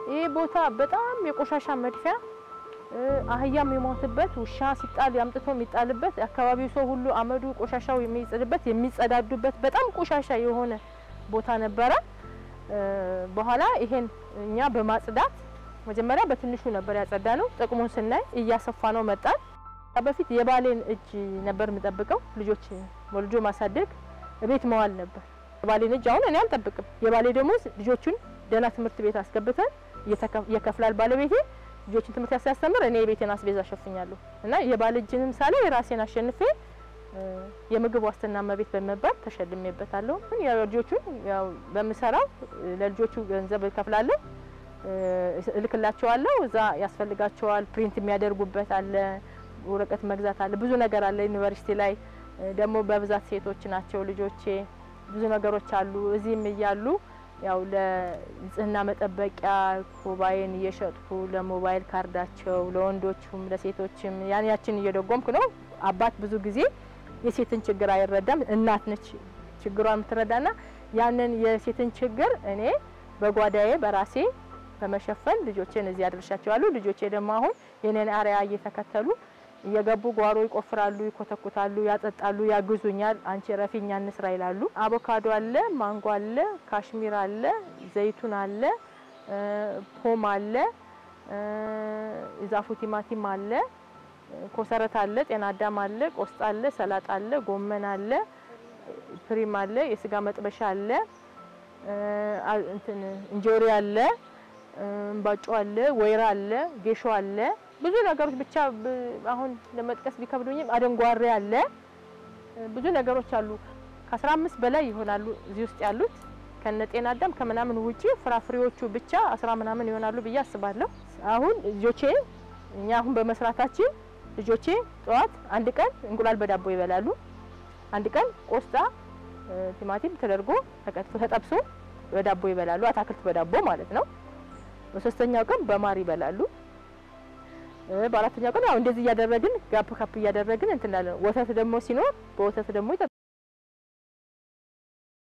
ይሄ ቦታ በጣም የቆሻሻ መድፊያ አህያም የሞተበት ውሻ ሲጣል ያምጥቶ የሚጣልበት አካባቢው ሰው ሁሉ አመዱ ቆሻሻው የሚጽድበት የሚጸዳዱበት በጣም ቆሻሻ የሆነ ቦታ ነበረ በኋላ ይሄን እኛ በማጽዳት መጀመሪያ በትንሹ ነበር ያጸዳነው ጥቅሙን ስናይ እያሰፋ ነው መጣን በፊት የባሌን እጅ ነበር መጠብቀው ልጆች ወልጆ ማሳደግ ቤት መዋል ነበር የባሌን እጅ አሁን እኔ አልጠብቅም የባሌ ደሞዝ ልጆቹን ደና ትምህርት ቤት አስገብተን የከፍላል ባለቤቴ ልጆችን ትምህርት ያስተምር እኔ የቤቴን አስቤዛ ሸፍኛለሁ እና የባል እጅንም ሳለ የራሴን አሸንፌ የምግብ ዋስትና መቤት በመባል ተሸልሜበታለሁ ግን ያው ልጆቹን ያው በመሰራው ለልጆቹ ገንዘብ ከፍላለሁ እልክላቸዋለሁ እዛ ያስፈልጋቸዋል ፕሪንት የሚያደርጉበት አለ ወረቀት መግዛት አለ ብዙ ነገር አለ ዩኒቨርሲቲ ላይ ደሞ በብዛት ሴቶች ናቸው ልጆቼ ብዙ ነገሮች አሉ እዚህም ይያሉ ያው ለጽህና መጠበቂያ ኮባይን እየሸጥኩ ለሞባይል ካርዳቸው ለወንዶችም ለሴቶችም ያንያችን እየደጎምኩ ነው አባት ብዙ ጊዜ የሴትን ችግር አይረዳም እናት ነች ችግሯን ምትረዳና ያንን የሴትን ችግር እኔ በጓዳዬ በራሴ በመሸፈን ልጆቼን እዚህ አድርሻቸዋለሁ ልጆቼ ደግሞ አሁን የኔን አሪያ እየተከተሉ እየገቡ ጓሮ ይቆፍራሉ ይኮተኩታሉ ያጠጣሉ ያግዙኛል አንቺ ረፊኛ እንስራ ይላሉ አቮካዶ አለ ማንጎ አለ ካሽሚር አለ ዘይቱን አለ ፖም አለ ዛፉ ቲማቲም አለ ኮሰረት አለ ጤና አዳም አለ ቆስጣ አለ ሰላጣ አለ ጎመን አለ ፕሪም አለ የስጋ መጥበሻ አለ እንጆሪ አለ ባጮ አለ ወይራ አለ ጌሾ አለ ብዙ ነገሮች ብቻ አሁን ለመጥቀስ ቢከብዱኝም አደንጓሬ አለ ብዙ ነገሮች አሉ ከ15 በላይ ይሆናሉ እዚህ ውስጥ ያሉት ከነጤና አዳም ከመናምን ውጪ ፍራፍሬዎቹ ብቻ 10 ምናምን ይሆናሉ ብዬ አስባለሁ አሁን ልጆቼ እኛ አሁን በመስራታችን ልጆቼ ጧት አንድ ቀን እንቁላል በዳቦ ይበላሉ አንድ ቀን ቆስጣ ቲማቲም ተደርጎ ተከትፎ ተጠብሶ በዳቦ ይበላሉ አታክልት በዳቦ ማለት ነው በሶስተኛው ቀን በማር ይበላሉ በአራተኛው ቀን ያው እንደዚህ ያደረግን ጋፕ ካፕ ያደረግን እንትናለን ወተት ደግሞ ሲኖር በወተት ደግሞ